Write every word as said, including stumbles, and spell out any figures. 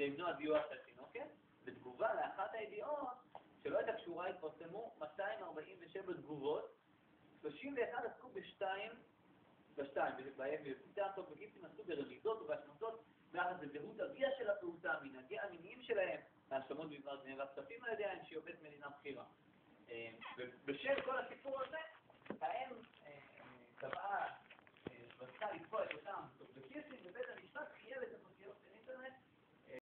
כדי למנוע דיוע של התינוקת. בתגובה לאחת הידיעות שלא הייתה קשורה התפרסמו מאתיים ארבעים ושבע תגובות, שלושים ואחת עסקו בשתיים, בשתיים, בפיתח טוב וגיפטים עשו ברמיזות ובהשמצות ביחס לזהות אביה של הפעוטה, מנהגי המיניים שלהם, להשלמות בדבר גניבת כספים על ידי האנשי עובד מדינה בכירה. ובשל כל הסיפור הזה,